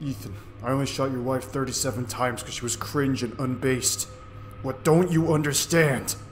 Ethan, I only shot your wife 37 times because she was cringe and unbased. What don't you understand?